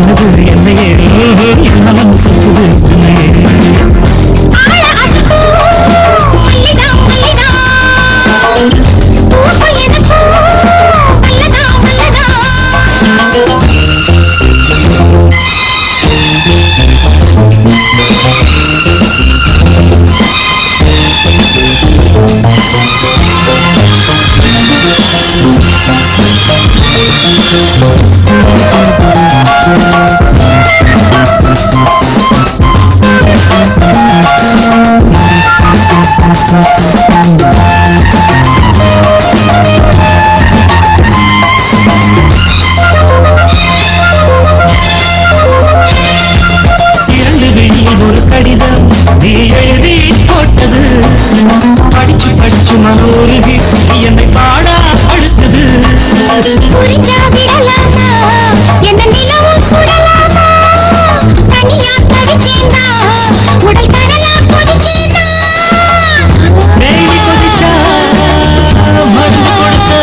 பண்ணுது என்னையே எல்லாம் சுத்துது உன்னையே மனோருகி என்னை பாடா அடுத்தது புரிஞ்சா விடலாமா என்ன நிலவும் சுடலாமா தனியா தவிச்சேனா உடல் கடலா கொதிச்சேனா மேலி கொதிச்சா மருந்து கொடுத்த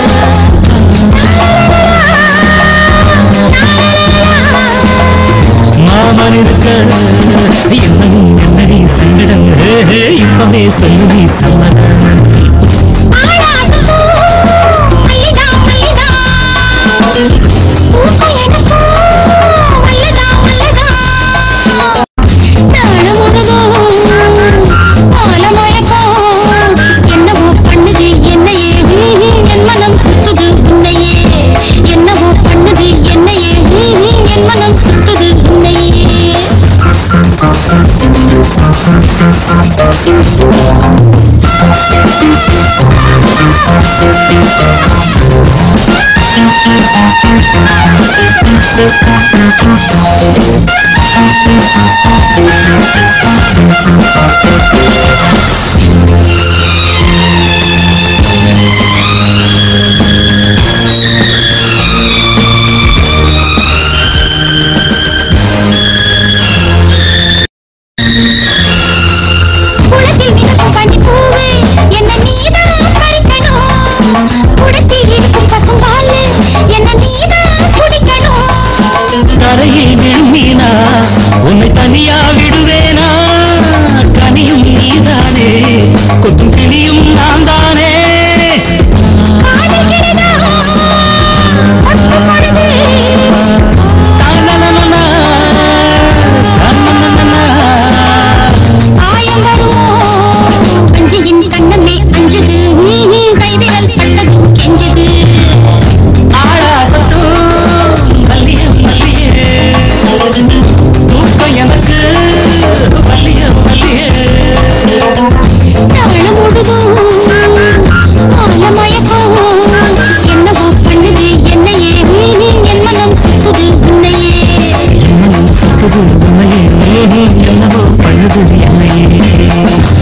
மாமன் இருக்க என்னடி சங்கடம் இப்பவே சொல்லு நீ சம்மதம் உன்னை தனியா விடுவேனா கனியும் நீதானே கொத்தும் கிளியும் நான் தானே ஆயம் வருமோ அஞ்சியின் கண்ணமே அஞ்சுது கைவிரல் பட்டது கெஞ்சது ஆழா சத்து மல்லியம் மல்லியே எனக்கு வள்ளிய வள்ளியே தாளம் முழுதும் மயக்கம் என்னவோ பண்ணுது என்னையே என் மனம் சுத்துது உன்னையே என்னவோ பண்ணுது என்னையே